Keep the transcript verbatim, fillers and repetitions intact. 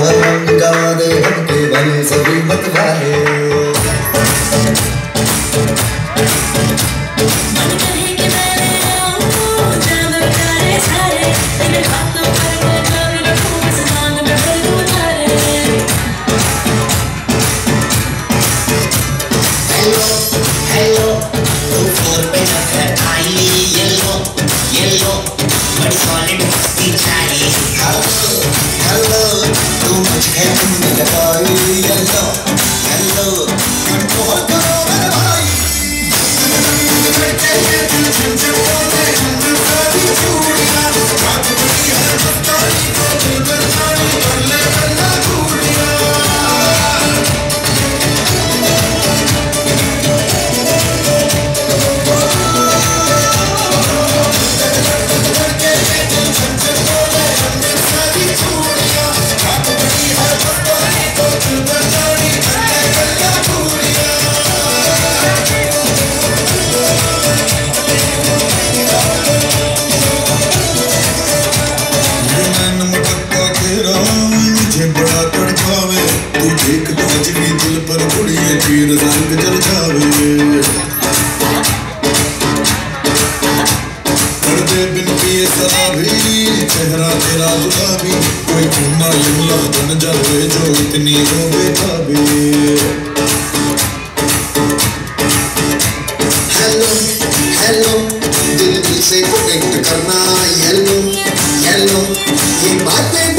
गवा दे हमके बने सभी मतवाले। चेहरा तेरा गुलाबी, कोई घूमा युमला बन जावे जो इतनी हो बेताबी। हेलो हेलो दिल दिल से कनेक्ट करना, येलो येलो ये बातें